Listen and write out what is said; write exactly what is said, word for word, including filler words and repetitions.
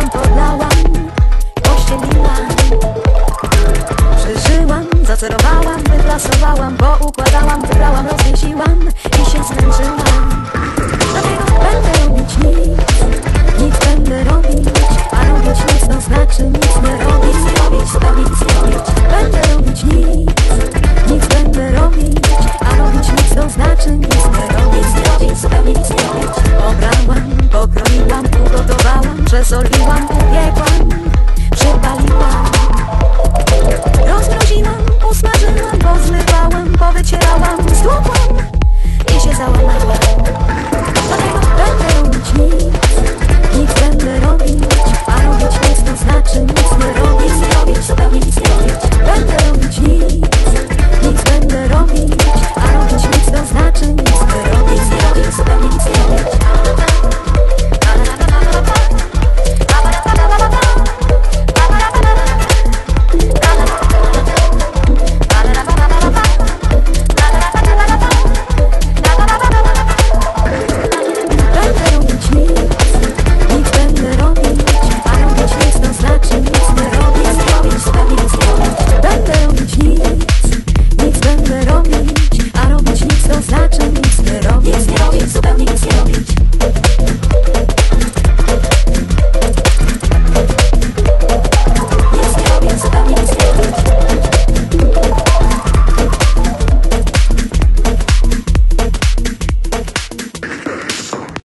Podlałam, podlałam, pościeliłam. Przeżyłam, zacerowałam, wyplasowałam, poukładałam, wybrałam, rozwiesiłam i się zmęczyłam. Dlatego będę robić nic, nic będę robić, a robić nic to znaczy nic nie robić, robić, robić, robić. Będę robić nic, nic będę robić, a robić nic to znaczy nic nie robić, robić, robić, robić. Pobrałam, pokroiłam, ugotowałam, przesoliłam, upiekłam, przypaliłam. Rozmroziłam, usmażyłam, pozmywałam, powycierałam, stłukłam i się załamałam. Dlatego będę robić nic, nic będę robić.